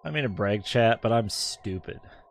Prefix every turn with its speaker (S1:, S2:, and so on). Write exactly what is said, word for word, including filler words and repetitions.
S1: I mean to brag chat, but I'm stupid.